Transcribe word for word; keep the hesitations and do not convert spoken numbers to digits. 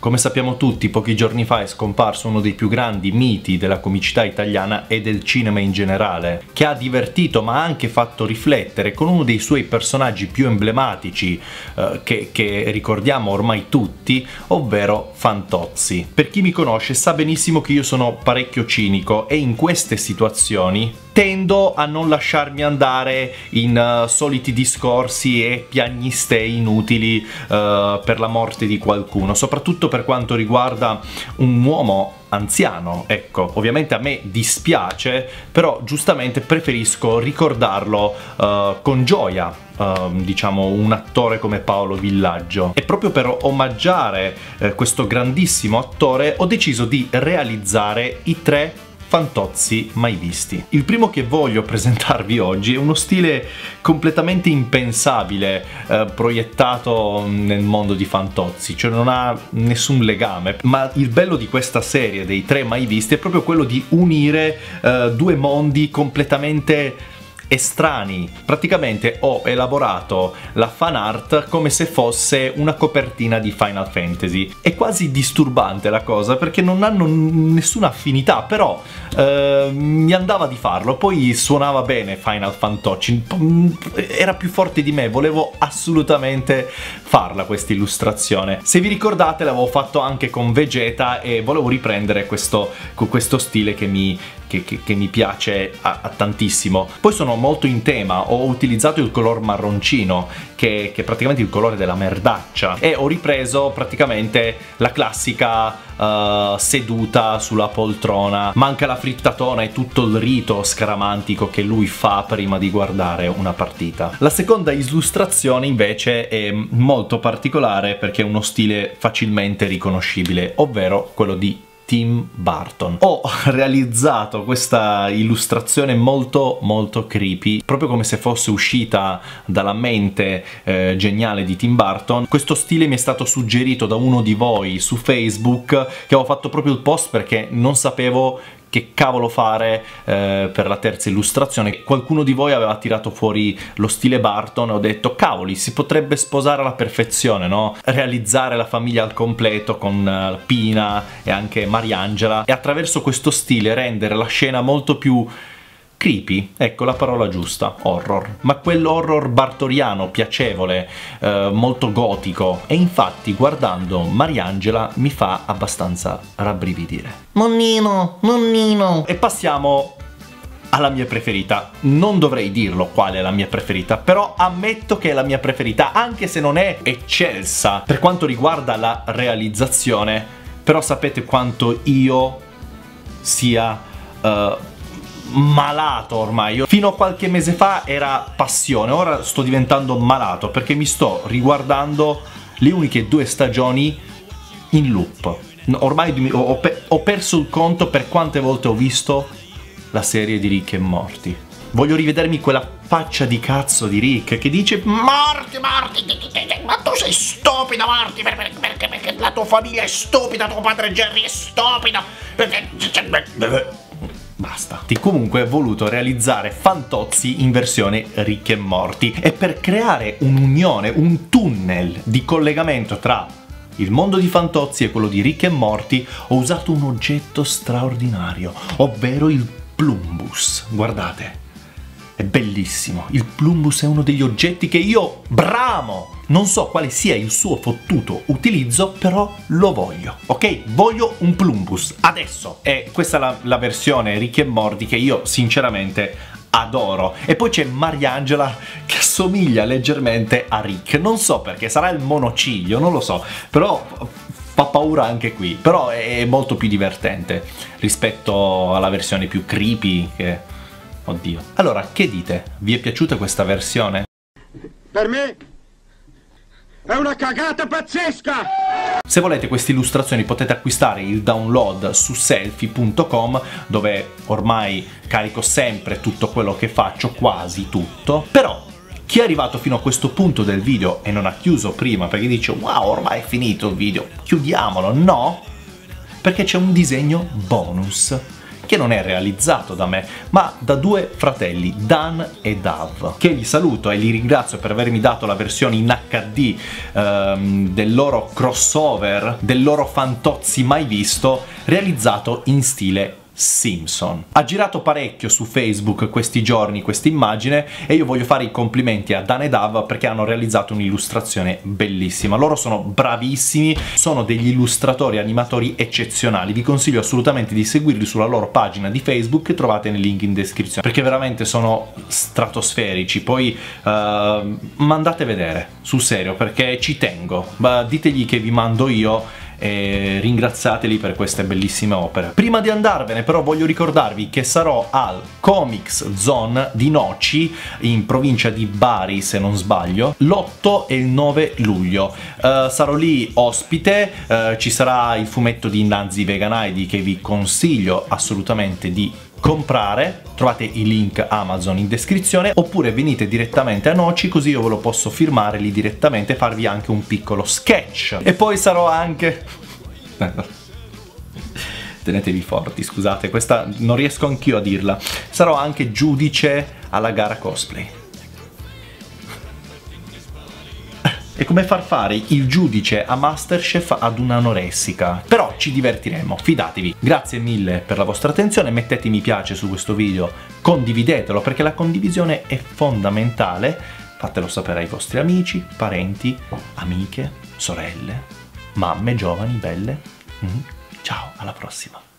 Come sappiamo tutti, pochi giorni fa è scomparso uno dei più grandi miti della comicità italiana e del cinema in generale, che ha divertito ma ha anche fatto riflettere con uno dei suoi personaggi più emblematici eh, che, che ricordiamo ormai tutti, ovvero Fantozzi. Per chi mi conosce sa benissimo che io sono parecchio cinico e in queste situazioni tendo a non lasciarmi andare in uh, soliti discorsi e piagnistee inutili uh, per la morte di qualcuno, soprattutto per quanto riguarda un uomo anziano. Ecco, ovviamente a me dispiace, però giustamente preferisco ricordarlo uh, con gioia. Uh, diciamo un attore come Paolo Villaggio, e proprio per omaggiare uh, questo grandissimo attore ho deciso di realizzare i tre Fantozzi mai visti. Il primo che voglio presentarvi oggi è uno stile completamente impensabile eh, proiettato nel mondo di Fantozzi, cioè non ha nessun legame, ma il bello di questa serie dei tre mai visti è proprio quello di unire eh, due mondi completamente estranei. Praticamente ho elaborato la fan art come se fosse una copertina di Final Fantasy. È quasi disturbante la cosa perché non hanno nessuna affinità, però eh, mi andava di farlo, poi suonava bene Final Fantocci, era più forte di me, volevo assolutamente farla questa illustrazione. Se vi ricordate l'avevo fatto anche con Vegeta e volevo riprendere questo, questo stile che mi Che, che, che mi piace a, a tantissimo. Poi sono molto in tema, ho utilizzato il color marroncino che, che è praticamente il colore della merdaccia, e ho ripreso praticamente la classica uh, seduta sulla poltrona, manca la frittatona e tutto il rito scaramantico che lui fa prima di guardare una partita. La seconda illustrazione invece è molto particolare perché è uno stile facilmente riconoscibile, ovvero quello di Tim Burton. Ho realizzato questa illustrazione molto molto creepy, proprio come se fosse uscita dalla mente eh, geniale di Tim Burton. Questo stile mi è stato suggerito da uno di voi su Facebook, che avevo fatto proprio il post perché non sapevo che cavolo fare eh, per la terza illustrazione. Qualcuno di voi aveva tirato fuori lo stile Burton e ho detto cavoli, si potrebbe sposare alla perfezione, no? Realizzare la famiglia al completo con uh, Pina e anche Mariangela, e attraverso questo stile rendere la scena molto più creepy, ecco la parola giusta, horror, ma quell'horror bartoriano, piacevole, eh, molto gotico, e infatti guardando Mariangela mi fa abbastanza rabbrividire. Nonnino, nonnino! E passiamo alla mia preferita. Non dovrei dirlo qual è la mia preferita, però ammetto che è la mia preferita, anche se non è eccelsa per quanto riguarda la realizzazione, però sapete quanto io sia Uh, malato ormai. Io fino a qualche mese fa era passione, ora sto diventando malato perché mi sto riguardando le uniche due stagioni in loop. Ormai ho, pe ho perso il conto per quante volte ho visto la serie di Rick e Morty. Voglio rivedermi quella faccia di cazzo di Rick che dice Morty, Morty, ma tu sei stupido Morty, perché, perché, perché la tua famiglia è stupida, tuo padre Jerry è stupido, perché... Basta. Comunque ho voluto realizzare Fantozzi in versione Rick e Morty, e per creare un'unione, un tunnel di collegamento tra il mondo di Fantozzi e quello di Rick e Morty ho usato un oggetto straordinario, ovvero il Plumbus. Guardate, è bellissimo. Il Plumbus è uno degli oggetti che io bramo. Non so quale sia il suo fottuto utilizzo, però lo voglio, ok? Voglio un Plumbus, adesso! E questa è la, la versione Rick e Morty che io sinceramente adoro. E poi c'è Mariangela che assomiglia leggermente a Rick, non so perché, sarà il monociglio, non lo so, però fa paura anche qui, però è molto più divertente rispetto alla versione più creepy che... Oddio. Allora, che dite? Vi è piaciuta questa versione? Per me è una cagata pazzesca! Se volete queste illustrazioni potete acquistare il download su selfie punto com, dove ormai carico sempre tutto quello che faccio, quasi tutto. Però chi è arrivato fino a questo punto del video e non ha chiuso prima perché dice wow, ormai è finito il video, chiudiamolo, no, perché c'è un disegno bonus che non è realizzato da me, ma da due fratelli, Dan e Dav, che li saluto e li ringrazio per avermi dato la versione in acca di ehm, del loro crossover, del loro Fantozzi mai visto, realizzato in stile Simpson. Ha girato parecchio su Facebook questi giorni questa immagine e io voglio fare i complimenti a Dan e Dav perché hanno realizzato un'illustrazione bellissima. Loro sono bravissimi, sono degli illustratori animatori eccezionali. Vi consiglio assolutamente di seguirli sulla loro pagina di Facebook che trovate nel link in descrizione, perché veramente sono stratosferici. Poi uh, mandate vedere, sul serio, perché ci tengo. Ma ditegli che vi mando io e ringraziateli per queste bellissime opere. Prima di andarvene però voglio ricordarvi che sarò al Comics Zone di Noci in provincia di Bari, se non sbaglio, l'otto e il nove luglio. Uh, sarò lì ospite, uh, ci sarà il fumetto di Nanzi Veganaidi che vi consiglio assolutamente di comprare, trovate i link Amazon in descrizione, oppure venite direttamente a Noci così io ve lo posso firmare lì direttamente e farvi anche un piccolo sketch. E poi sarò anche... tenetevi forti, scusate, questa non riesco anch'io a dirla. Sarò anche giudice alla gara cosplay. È come far fare il giudice a Masterchef ad un'anoressica. Però ci divertiremo, fidatevi. Grazie mille per la vostra attenzione, mettete mi piace su questo video, condividetelo perché la condivisione è fondamentale. Fatelo sapere ai vostri amici, parenti, amiche, sorelle, mamme giovani, belle. Mm-hmm. Ciao, alla prossima.